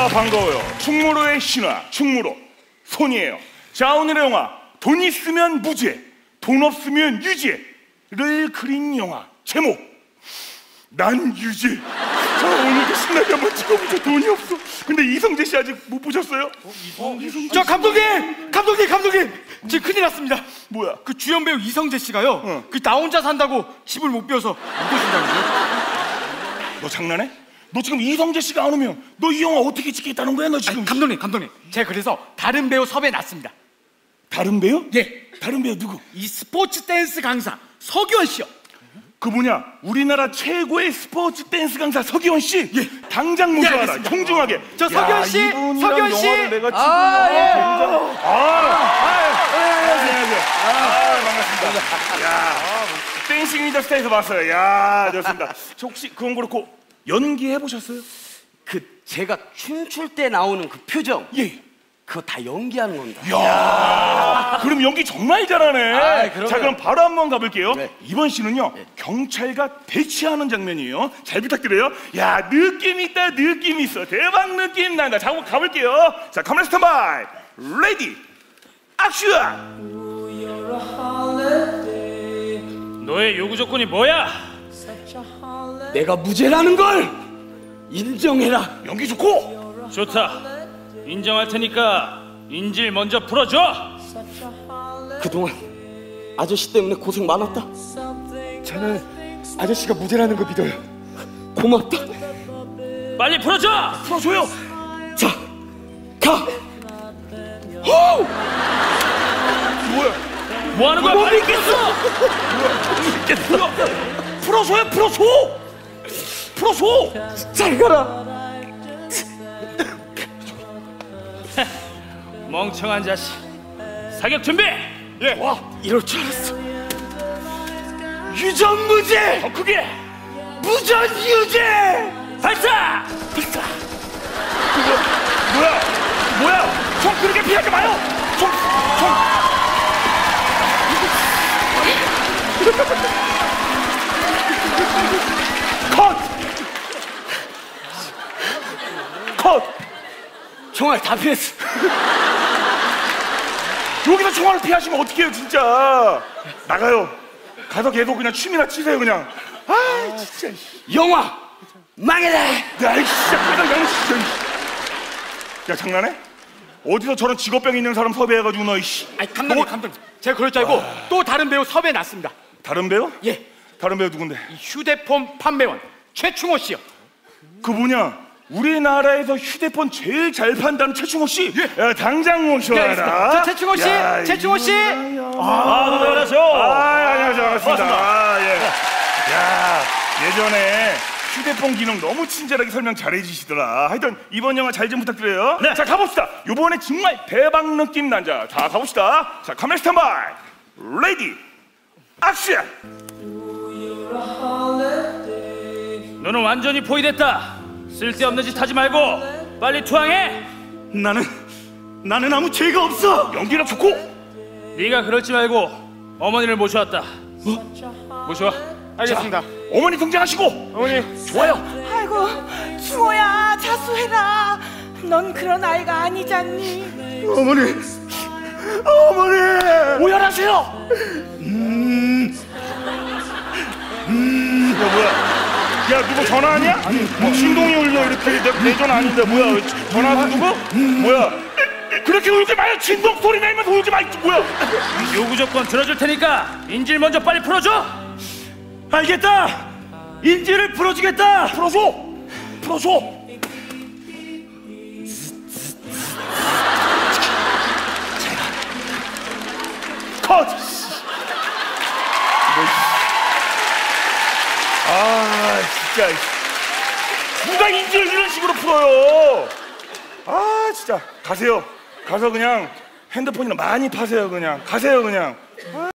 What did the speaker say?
반가워요. 충무로의 신화, 충무로 손이에요. 자, 오늘의 영화 돈 있으면 무죄, 돈 없으면 유죄를 그린 영화 제목 난 유죄. 자, 오늘도 신나게 한번 찍어보죠. 돈이 없어. 근데 이성재 씨 아직 못 보셨어요? 저 감독님! 지금 큰일 났습니다. 뭐야? 그 주연 배우 이성재 씨가요 그 나 혼자 산다고 집을 못 비워서 못 오신다는데요. 너 장난해? 너 지금 이성재 씨가 안 오면 너 이 영화 어떻게 찍겠다는 거야? 너 지금. 아니, 감독님 제가 그래서 다른 배우 섭외 났습니다. 다른 배우? 예. 다른 배우 누구? 이 스포츠 댄스 강사 서기원 씨요. 그 뭐냐, 우리나라 최고의 스포츠 댄스 강사 서기원 씨. 예. 당장 모셔와라. 알겠습니다. 정중하게. 저 서기원 씨, 이분이랑 서기원 씨. 영화를 내가 지금 반갑습니다. 야, 댄싱 인 더 스테이에서 봤어요. 야, 좋습니다. 저 혹시 그건 그렇고 연기해 보셨어요? 그 제가 춤출 때 나오는 그 표정, 예. 그거 다 연기하는 겁니다. 야, 그럼 연기 정말 잘하네. 그럼요. 자, 그럼 바로 한번 가볼게요. 네. 이번 씬은요 경찰과 대치하는 장면이에요. 잘 부탁드려요. 야, 느낌 있다, 느낌 있어. 대박 느낌 난다. 자, 한번 가볼게요. 자, 카메라 스탠바이, 레디, 액션. 너의 요구 조건이 뭐야? 내가 무죄라는 걸 인정해라. 연기 좋고. 좋다. 인정할 테니까 인질 먼저 풀어줘. 그동안 아저씨 때문에 고생 많았다. 저는 아저씨가 무죄라는 거 믿어요. 고맙다. 빨리 풀어줘. 풀어줘요. 자, 가. 호! 뭐야? 뭐 하는 거야? 못 빨리 믿겠어. 뭐야? 풀어줘요, 풀어줘. 풀어줘. 잘 가라. 멍청한 자식. 사격 준비. 예. 와, 이럴 줄 알았어. 유전무죄. 더 크게. 무전유죄. 발사. 뭐야? 총 그렇게 피하지 마요. 총. 컷. 총알 다 피했어. 여기서 총알을 피하시면 어떡해요, 진짜. 나가요. 가서 계속 그냥 춤이나 치세요, 그냥. 아, 진짜. 영화 망해라. 야, 진짜 그냥 진짜. 야, 장난해? 어디서 저런 직업병 있는 사람 섭외해가지고 너 이씨. 아니, 감독님 제가 그럴 줄 알고 또 다른 배우 섭외 났습니다. 다른 배우? 예. 다른 배우 누군데? 이 휴대폰 판매원 최충호 씨요. 그 뭐냐? 우리나라에서 휴대폰 제일 잘 판다는 최충호 씨. 예. 야, 당장 모셔와라. 자, 최충호 씨, 야, 최충호 씨. 안녕하세요. 안녕하세요. 반갑습니다. 예. 야, 예전에 휴대폰 기능 너무 친절하게 설명 잘해주시더라. 하여튼 이번 영화 잘 좀 부탁드려요. 네. 자, 가봅시다. 이번에 정말 대박 느낌 난 자. 자, 가봅시다. 자, 카메라 스탠바이, 레디, 액션. 너는 완전히 포위됐다. 쓸데없는 짓 하지 말고 빨리 투항해. 나는 아무 죄가 없어. 연기력 좋고. 네가 그러지 말고 어머니를 모셔왔다. 모셔와. 알겠습니다. 자, 어머니 등장하시고. 어머니. 좋아요. 아이고, 충호야, 자수해라. 넌 그런 아이가 아니잖니. 어머니. 오열하세요. 야, 뭐야? 야, 누구 전화하냐? 뭐 신동이 울려 이렇게. 내 전화 아닌데 뭐야? 전화하는 누구? 뭐야? 그렇게 울지 마요. 진동 소리 내면서 울지 마. 뭐야? 요구 조건 들어줄 테니까 인질 먼저 빨리 풀어줘. 알겠다. 인질을 풀어주겠다. 풀어줘. 컷. 아, 진짜. 누가 인질을 이런 식으로 풀어요? 아, 진짜. 가세요. 가서 그냥 핸드폰이나 많이 파세요. 그냥 가세요, 그냥.